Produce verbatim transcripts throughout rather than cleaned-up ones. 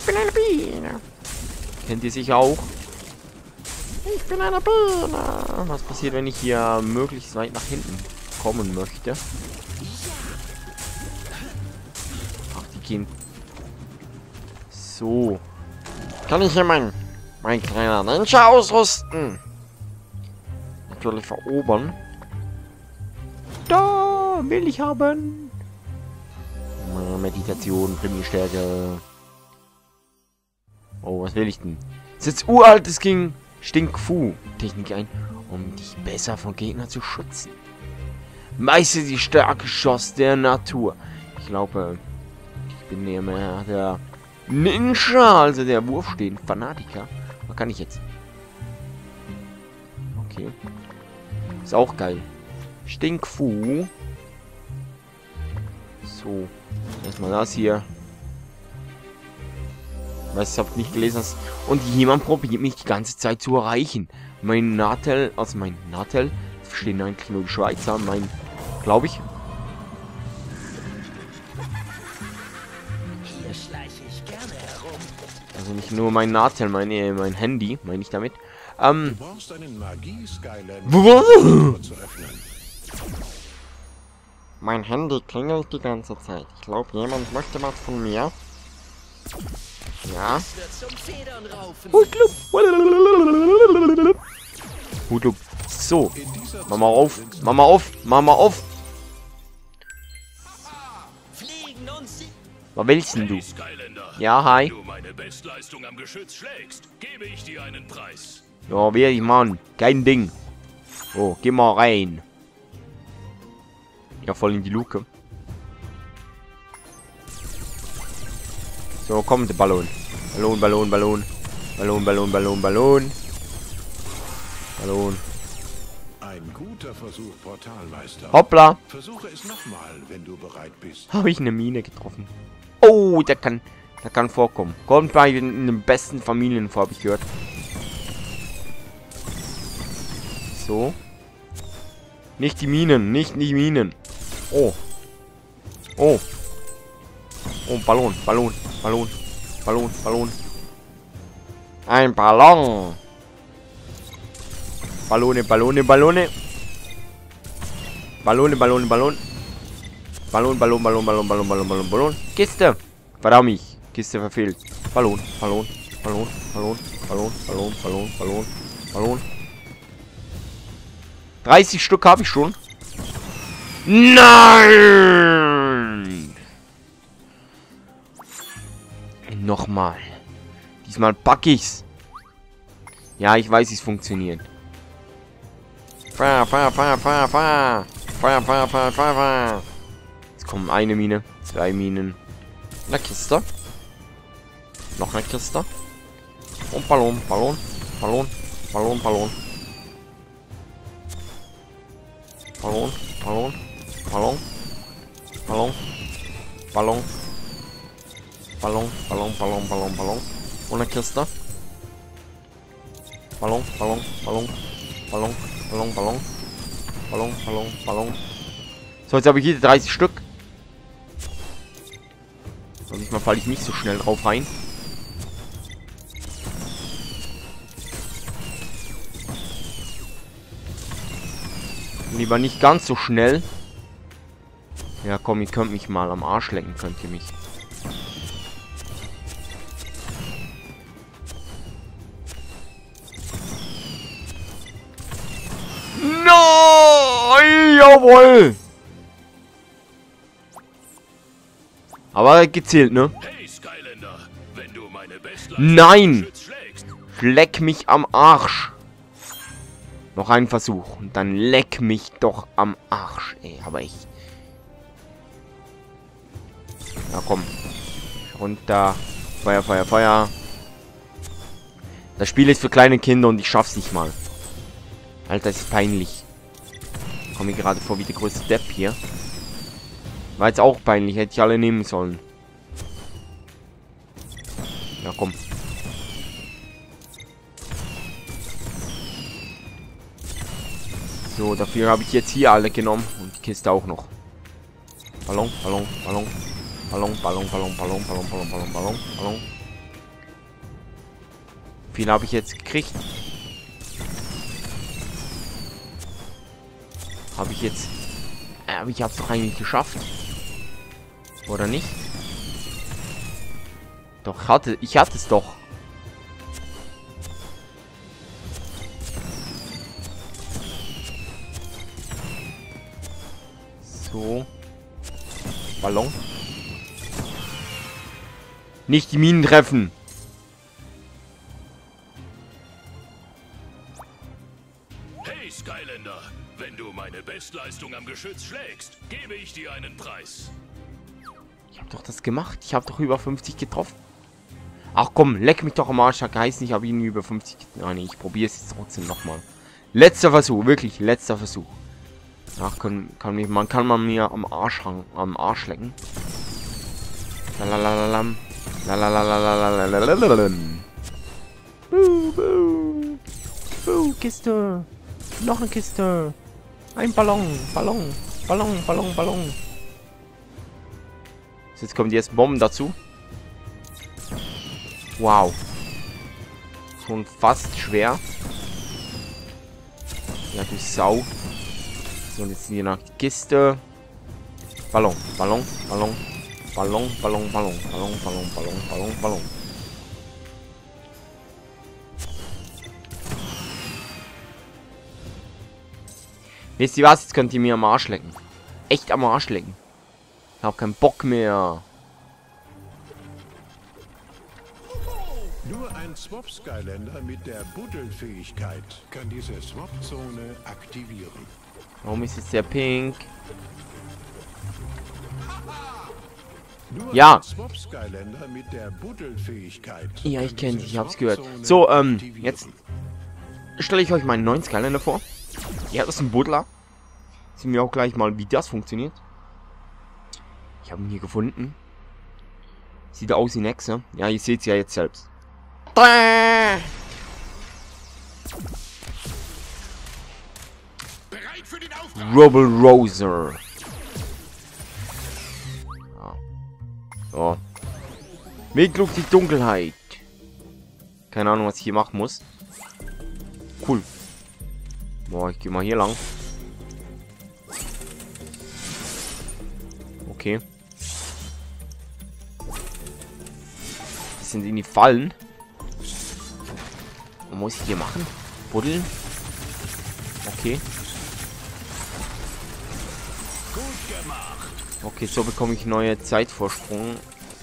Ich bin eine Biene. Kennt ihr sicher auch? Ich bin eine Biene. Was passiert, wenn ich hier möglichst weit nach hinten kommen möchte? Ach, die gehen... So. Kann ich hier mein, mein kleiner Ninja ausrüsten? Natürlich verobern. Da will ich haben. Meditation, Primärstärke. Oh, was will ich denn? Das ist jetzt uraltes King Stinkfu Technik ein, um dich besser vor Gegnern zu schützen. Meiste die starke Schoss der Natur. Ich glaube, ich bin eher mehr der Ninja, also der Wurfstehen Fanatiker. Was kann ich jetzt? Okay. Ist auch geil. Stinkfu. So. Erstmal das hier. Weiß, ich habe nicht gelesen. Hast. Und jemand probiert mich die ganze Zeit zu erreichen. Mein Natel, also mein Natel, das verstehen eigentlich nur die Schweizer, mein, glaube ich. Hier schleiche ich gerne herum. Also nicht nur mein Natel, meine, mein Handy, meine ich damit. Ähm. Du brauchst einen Magie-Skyland zu öffnen. Mein Handy klingelt die ganze Zeit. Ich glaube, jemand möchte was von mir. Ja. Es wird zum Federnraufen. Hutlup. So. Mach mal auf. Mach mal auf. Mach mal auf. Fliegen und sie Was willst denn du? Hey, Skylander. Ja, hi. Wenn du meine Bestleistung am Geschütz schlägst, gebe ich dir einen Preis. Ja, wie ich, Mann. Kein Ding. Oh, geh mal rein. Ja, voll in die Luke. So, kommt der Ballon. Ballon, Ballon, Ballon. Ballon, Ballon, Ballon, Ballon. Ballon. Ein guter Versuch, Portalmeister. Hoppla. Versuche es nochmal, wenn du bereit bist. Habe ich eine Mine getroffen. Oh, der kann, der kann vorkommen. Kommt bei in den besten Familien vor, habe ich gehört. So. Nicht die Minen, nicht die Minen. Oh. Oh. Oh, Ballon, Ballon, Ballon, Ballon, Ballon. Ein Ballon. Ballone, Ballone, Ballone. Ballone, Ballone, Ballon. Ballon, Ballon, Ballon, Ballon, Ballon, Ballon, Ballon, Ballon. Kiste. Verdammt mich. Kiste verfehlt. Ballon, Ballon, Ballon, Ballon, Ballon, Ballon, Ballon, Ballon, Ballon. dreißig Stück habe ich schon. Nein! Nochmal. Diesmal pack ich's. Ja, ich weiß, wie es funktioniert. Feuer, Feuer, Feuer, Feuer, Feuer. Feuer, Feuer, Feuer, Feuer, Feuer. Jetzt kommen eine Mine, zwei Minen. Eine Kiste. Noch eine Kiste. Und Ballon, Ballon, Ballon, Ballon, Ballon. Ballon, Ballon, Ballon, Ballon, Ballon, Ballon, Ballon, Ballon, Ballon, Ballon. Und eine Kiste. Ballon, Ballon, Ballon, Ballon, Ballon, Ballon, Ballon, Ballon, Ballon. So, jetzt habe ich hier dreißig Stück. Und diesmal falle ich nicht so schnell drauf rein. Lieber nicht ganz so schnell. Ja, komm, ihr könnt mich mal am Arsch lecken, könnt ihr mich. Nein, jawohl. Aber gezählt, ne? Hey, Skylander. Wenn du meine Bestleistung Nein. am Geschütz schlägst, Leck mich am Arsch. Noch ein Versuch. Und dann leck mich doch am Arsch. Ey, aber ich... Na komm. Runter. Feuer, Feuer, Feuer. Das Spiel ist für kleine Kinder und ich schaff's nicht mal. Alter, das ist peinlich. Ich komme mir gerade vor wie der größte Depp hier. War jetzt auch peinlich. Hätte ich alle nehmen sollen. Ja, komm. So, dafür habe ich jetzt hier alle genommen. Und die Kiste auch noch. Ballon, Ballon, Ballon. Ballon, Ballon, Ballon, Ballon, Ballon, Ballon, Ballon, Ballon, Ballon. Wie viel habe ich jetzt gekriegt? Habe ich jetzt... Äh, aber ich habe es doch eigentlich geschafft. Oder nicht? Doch, hatte, ich hatte es doch. So. Ballon. Nicht die Minen treffen. Hey Skylander, wenn du meine Bestleistung am Geschütz schlägst, gebe ich dir einen Preis. Ich habe doch das gemacht. Ich habe doch über fünfzig getroffen. Ach komm, leck mich doch am Arsch. Hat geheißen, ich habe ihn über fünfzig getroffen. Ah, nee, ich probiere es jetzt trotzdem nochmal. Letzter Versuch, wirklich, letzter Versuch. Ach, kann, kann mich, man kann man mir am Arsch hang, am Arsch lecken. Lalalalam. Lalalalalalalalalalam. Buh, buh. Buh, Kiste. Noch eine Kiste. Ein Ballon, Ballon, Ballon, Ballon, Ballon. So, jetzt kommen die ersten Bomben dazu. Wow. Schon fast schwer. Ja, du Sau. So, und jetzt sind hier noch die Kiste. Ballon, Ballon, Ballon, Ballon, Ballon, Ballon, Ballon, Ballon, Ballon, Ballon, Ballon. Wisst ihr was? Jetzt könnt ihr mir am Arsch lecken. Echt am Arsch lecken. Ich hab keinen Bock mehr. Nur ein Swap-Skylander mit der Buddelfähigkeit kann diese Swap-Zone aktivieren. Warum ist jetzt der pink? Nur Ja. ein Swap-Skylander mit der Buddelfähigkeit. Ja, ich kann kenne diese dich, ich hab's gehört. Swap-Zone So, ähm, aktivieren. jetzt stelle ich euch meinen neuen Skylander vor. Ja, das ist ein Buddler. Sehen wir auch gleich mal, wie das funktioniert. Ich habe ihn hier gefunden. Sieht aus wie ein Echse. Ja, ihr seht es ja jetzt selbst. Bereit für den Auftrag! Rubble Roser. Ja. So. Weg durch die Dunkelheit. Keine Ahnung, was ich hier machen muss. Cool. Boah, ich gehe mal hier lang. Okay. Das sind in die Fallen. Was muss ich hier machen? Buddeln? Okay. Gut gemacht! Okay, so bekomme ich neue Zeitvorsprung.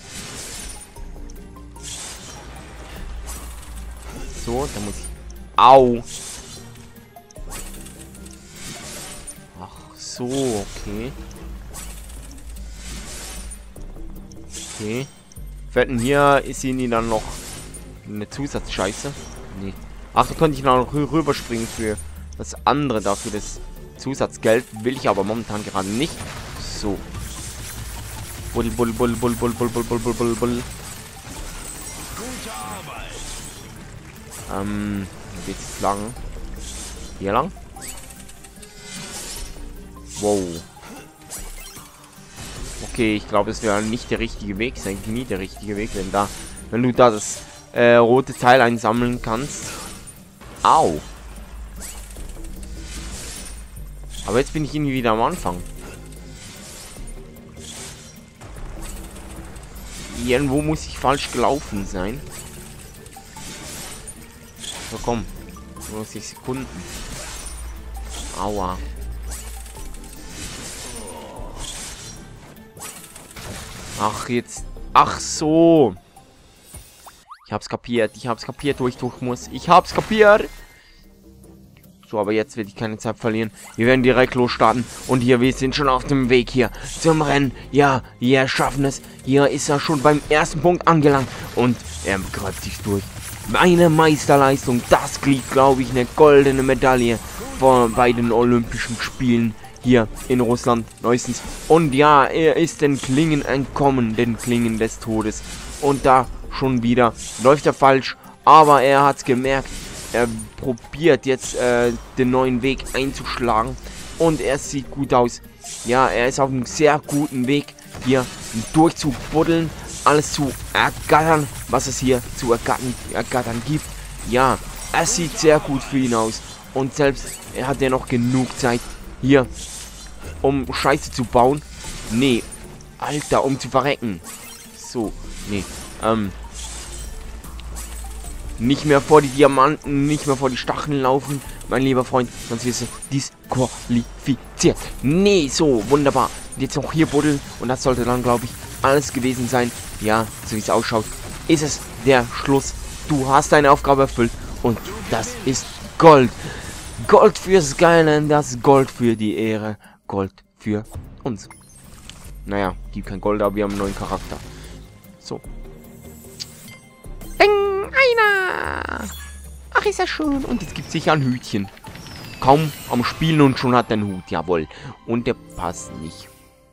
So, da muss ich... Au! Ach so, okay. Okay. Fetten hier ist ihnen dann noch eine Zusatzscheiße. Nee. Ach, da konnte ich noch rü rüberspringen für das andere dafür. Das Zusatzgeld will ich aber momentan gerade nicht. So. Bull, bull, bull, bull, bull, bull, bull, bull, bull, bull, bull. Gute Arbeit! Ähm, wo geht's jetzt lang? Hier lang? Wow. Okay, ich glaube, es wäre nicht der richtige Weg. Ist eigentlich nie der richtige Weg, wenn da, wenn du da das äh, rote Teil einsammeln kannst. Au. Aber jetzt bin ich irgendwie wieder am Anfang. Irgendwo muss ich falsch gelaufen sein. So, komm. neunzig Sekunden. Aua. Ach, jetzt. Ach so. Ich hab's kapiert. Ich hab's kapiert, wo ich durch muss. Ich hab's kapiert. So, aber jetzt werde ich keine Zeit verlieren. Wir werden direkt losstarten. Und hier, wir sind schon auf dem Weg hier zum Rennen. Ja, wir schaffen es. Hier ist er schon beim ersten Punkt angelangt. Und er greift sich durch. Meine Meisterleistung. Das kriegt, glaube ich, eine goldene Medaille vor, bei den Olympischen Spielen hier in Russland neuestens. Und ja, er ist den Klingen entkommen, den Klingen des Todes. Und da schon wieder läuft er falsch. Aber er hat's gemerkt. Er probiert jetzt äh, den neuen Weg einzuschlagen. Und er sieht gut aus. Ja, er ist auf einem sehr guten Weg, hier durchzubuddeln. Alles zu ergattern, was es hier zu ergattern, ergattern gibt. Ja, es sieht sehr gut für ihn aus. Und selbst er hat ja noch genug Zeit hier, um Scheiße zu bauen. Nee, Alter, um zu verrecken. So, nee, ähm... nicht mehr vor die Diamanten, nicht mehr vor die Stacheln laufen, mein lieber Freund, sonst wirst du disqualifiziert. Nee, so, wunderbar. Und jetzt noch hier buddeln und das sollte dann, glaube ich, alles gewesen sein. Ja, so wie es ausschaut, ist es der Schluss. Du hast deine Aufgabe erfüllt und das ist Gold. Gold für Skylanders, Gold für die Ehre, Gold für uns. Naja, gibt kein Gold, aber wir haben einen neuen Charakter. So. Bing, einer. Ach, ist ja schön. Und jetzt gibt es sicher ein Hütchen. Kaum am Spielen und schon hat er einen Hut. Jawohl. Und der passt nicht.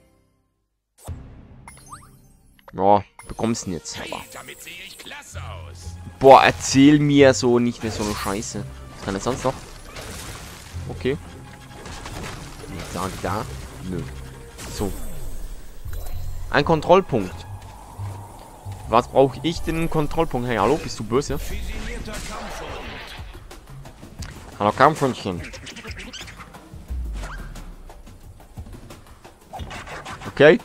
Ja, bekommst du ihn jetzt. Aber. Damit sehe ich klasse aus. Boah, erzähl mir so nicht mehr so eine Scheiße. Was kann er sonst noch? Okay. Sag da. Nö. So. Ein Kontrollpunkt. Was brauche ich denn einen Kontrollpunkt? Hey, hallo, bist du böse? Hallo, Kampfhündchen. Okay.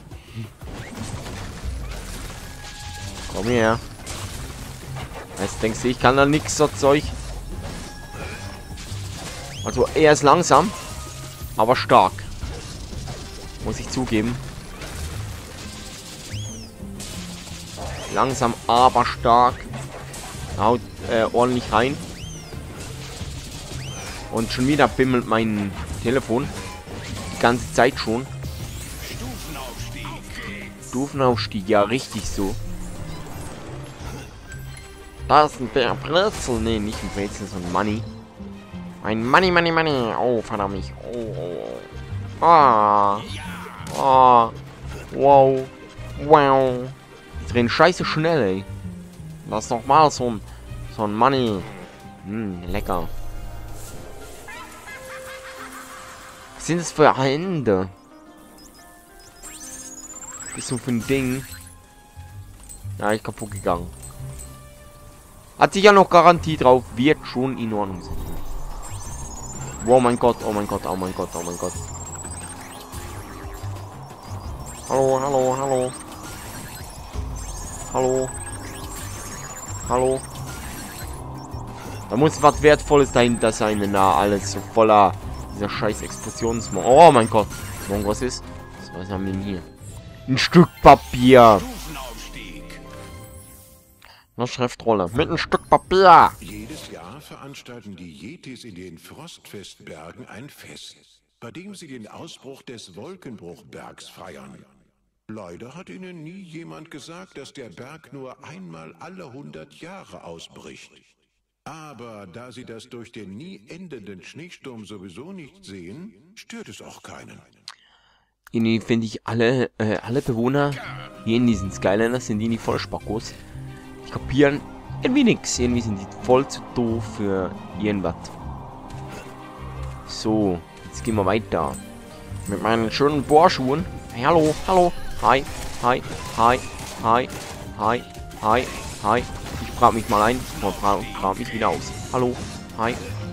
Komm her. Jetzt denkst du, ich kann da nix, so Zeug. Also, er ist langsam, aber stark. Muss ich zugeben. Langsam, aber stark. Haut äh, ordentlich rein. Und schon wieder bimmelt mein Telefon. Die ganze Zeit schon. Stufenaufstieg. Stufenaufstieg, ja, richtig so. Da ist ein Bär Brezel. Nee, nicht ein Brezel, sondern Money. Ein Money, Money, Money. Oh, verdammt. Oh, oh. Ah. Ah. Wow. Wow. Die drehen scheiße schnell, ey. Das ist nochmal so ein, so ein Money. Hm, lecker. Was sind das für Hände? Was ist so für ein Ding? Ja, ich kaputt gegangen. Hat sich ja noch Garantie drauf. Wird schon in Ordnung sein. Oh mein Gott, oh mein Gott, oh mein Gott, oh mein Gott. Hallo, hallo, hallo. Hallo. Hallo. Da muss was Wertvolles dahinter sein, wenn da alles so voller dieser scheiß Explosionsmon. Oh mein Gott. Morgen, was ist? Was haben wir denn hier? Ein Stück Papier. Stufenaufstieg. Eine Schriftrolle. Mit einem Stück Papier. Jedes Jahr veranstalten die Yetis in den Frostfestbergen ein Fest, bei dem sie den Ausbruch des Wolkenbruchbergs feiern. Leider hat ihnen nie jemand gesagt, dass der Berg nur einmal alle hundert Jahre ausbricht. Aber da sie das durch den nie endenden Schneesturm sowieso nicht sehen, stört es auch keinen. Irgendwie finde ich alle, äh, alle Bewohner hier in diesen Skylanders sind die nicht voll Spackos. Die kapieren irgendwie nix. Irgendwie sind die voll zu doof für irgendwas. So, jetzt gehen wir weiter. Mit meinen schönen Bohrschuhen. Hey, hallo, hallo. Hi, hi, hi, hi, hi, hi, hi. Ich frage mich mal ein und frage frag mich wieder aus. Hallo, hi.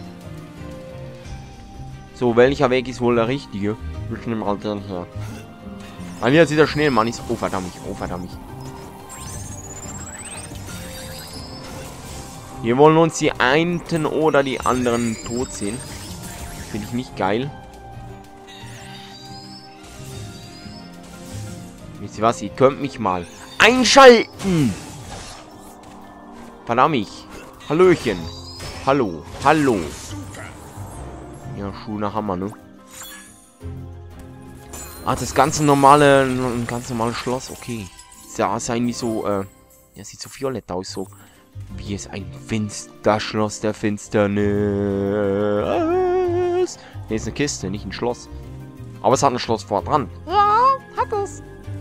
So, welcher Weg ist wohl der richtige? Ich nehme mal den hier. Ah, hier sieht der Schneemann ist. Oh, verdammt, oh, verdammt. Wir wollen uns die einen oder die anderen tot sehen. Finde ich nicht geil. Wisst ihr was? Ihr könnt mich mal einschalten. Verdammt. Hallöchen. Hallo. Hallo. Ja, Schuhe nach Hammer, ne? Ah, das ganze normale, ein ganz normales Schloss, okay. Ja, ist eigentlich so, äh, ja, sieht so violett aus, so. Wie es ein Finsterschloss der Finsternis. Ne, ist eine Kiste, nicht ein Schloss. Aber es hat ein Schloss vor dran. Ja, hat es.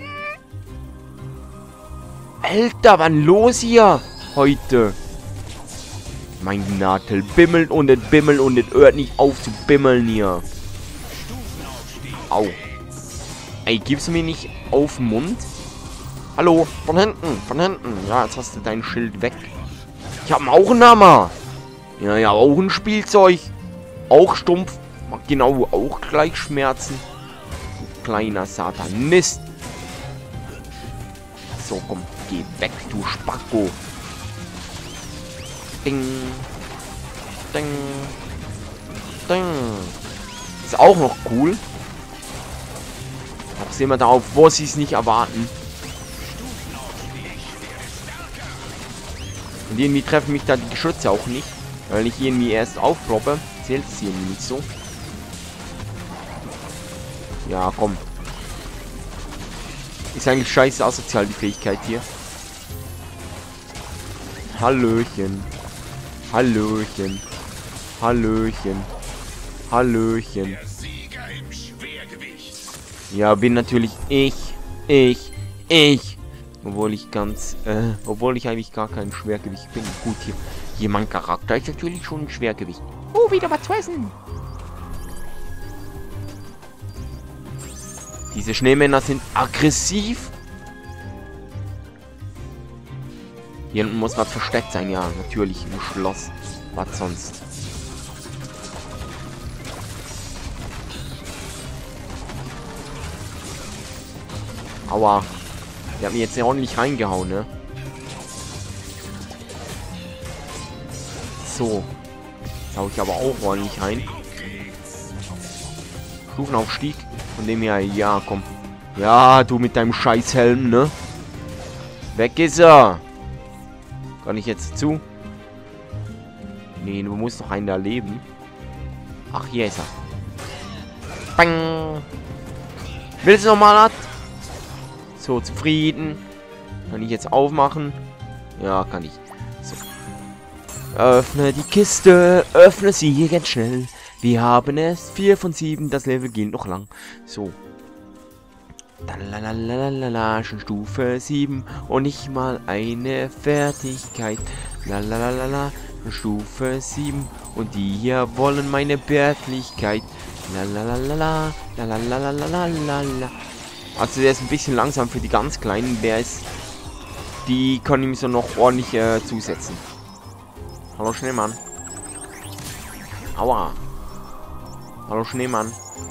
Alter, wann los hier heute? Mein Nadel bimmelt und es bimmelt und es hört nicht auf zu bimmeln hier. Au. Ey, gibst du mir nicht auf den Mund? Hallo? Von hinten, von hinten. Ja, jetzt hast du dein Schild weg. Ich hab auch einen Hammer. Ja, ja, auch ein Spielzeug. Auch stumpf. Macht genau auch gleich Schmerzen. Du kleiner Satanist. So, komm, geh weg, du Spacko. Ding. Ding. Ding. Ist auch noch cool. Aber sehen wir darauf, wo sie es nicht erwarten. Und irgendwie treffen mich da die Geschütze auch nicht. Weil ich irgendwie erst aufploppe. Zählt es irgendwie nicht so. Ja, komm. Ist eigentlich scheiße asozial, die Fähigkeit hier. Hallöchen. Hallöchen. Hallöchen. Hallöchen. Ja, bin natürlich ich. Ich. Ich. Obwohl ich ganz, äh, obwohl ich eigentlich gar kein Schwergewicht bin. Gut, hier, hier mein Charakter ist natürlich schon ein Schwergewicht. Oh, wieder was zu essen. Diese Schneemänner sind aggressiv. Hier unten muss was versteckt sein, ja, natürlich im Schloss. Was sonst? Aua. Der hat mir jetzt ordentlich reingehauen, ne? So. Jetzt hau ich aber auch ordentlich rein. Stufenaufstieg. Von dem her, ja, komm. Ja, du mit deinem Scheißhelm, ne? Weg ist er. Kann ich jetzt zu? Nee, du musst doch einen da leben. Ach, hier ist er. Bang. Willst du noch mal was? So, zufrieden. Kann ich jetzt aufmachen? Ja, kann ich. So. Öffne die Kiste. Öffne sie ganz schnell. Wir haben es. vier von sieben. Das Level geht noch lang. So. Lalalala, schon Stufe sieben. Und nicht mal eine Fertigkeit. Lalalala, schon Stufe sieben. Und die hier wollen meine Bärtlichkeit. Lalalala, lalalala. Also der ist ein bisschen langsam für die ganz Kleinen. Der ist... Die können ihm so noch ordentlich äh, zusetzen. Hallo Schneemann. Aua. Hallo Schneemann.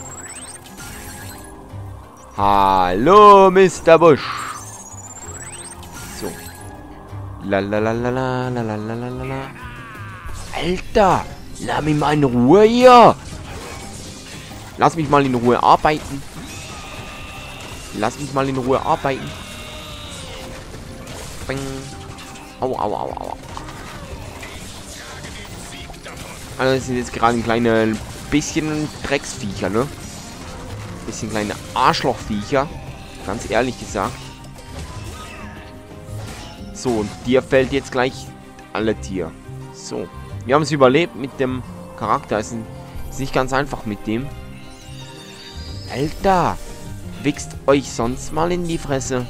Hallo Mister Busch. So. Lalalala, lalalala. Alter, lass mich mal in Ruhe hier. Lass mich mal in Ruhe arbeiten. Lass mich mal in Ruhe arbeiten. Bing. Au, au, au, au. Also das sind jetzt gerade ein kleines bisschen Drecksviecher, ne? Bisschen kleine Arschlochviecher. Ganz ehrlich gesagt. So, und dir fällt jetzt gleich alle Tier. So. Wir haben es überlebt mit dem Charakter. Es ist nicht ganz einfach mit dem. Alter! Wichst euch sonst mal in die Fresse.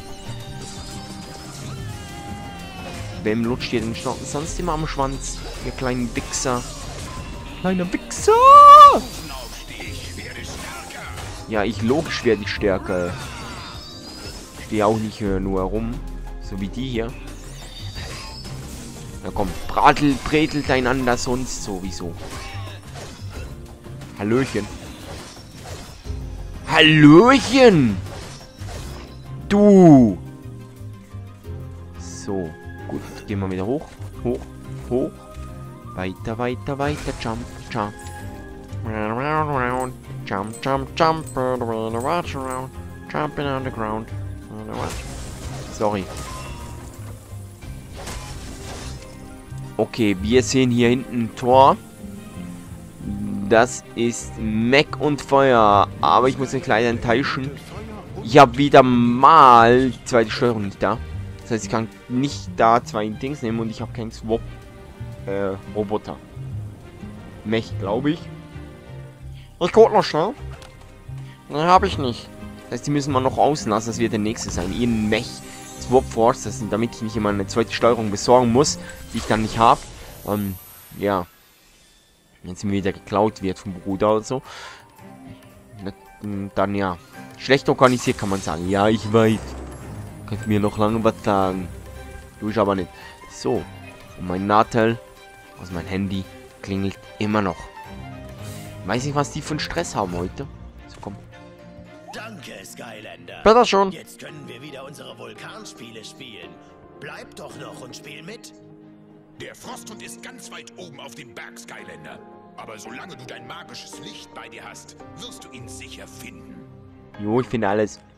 Wem lutscht ihr den Schnocken sonst immer am Schwanz? Ihr kleinen Wichser. Kleiner Wichser! Ja, ich logisch werde ich stärker. Ich stehe auch nicht äh, nur herum. So wie die hier. Na komm, bratel, bretelt einander sonst sowieso. Hallöchen. Hallöchen! Du! So, gut. Gehen wir wieder hoch. Hoch, hoch. Weiter, weiter, weiter. Jump, jump. Jump, jump, jump. Watch around. Jumping on the ground. Sorry. Okay, wir sehen hier hinten ein Tor. Das ist Mac und Feuer. Aber ich muss mich leider enttäuschen. Ich habe wieder mal die zweite Steuerung nicht da. Das heißt, ich kann nicht da zwei Dings nehmen und ich habe keinen Swap äh, Roboter. Mech, glaube ich. Ich guck noch schnell. Ne, habe ich nicht. Das heißt, die müssen wir noch auslassen. Das wird der nächste sein. Ihren Mech Swap Force. Das sind, damit ich nicht immer eine zweite Steuerung besorgen muss, die ich dann nicht habe. Ähm, ja. Wenn es mir wieder geklaut wird vom Bruder oder so. Dann ja. Schlecht organisiert kann man sagen. Ja, ich weiß. Könnt mir noch lange was sagen. Du ich aber nicht. So. Und mein Nadel aus meinem Handy. klingelt immer noch. Weiß nicht, was die für einen Stress haben heute. So, komm. Danke, Skylander. Bitte schon. Jetzt können wir wieder unsere Vulkanspiele spielen. Bleib doch noch und spiel mit. Der Frosthund ist ganz weit oben auf dem Berg, Skylander. Aber solange du dein magisches Licht bei dir hast, wirst du ihn sicher finden. Jo, ich finde alles.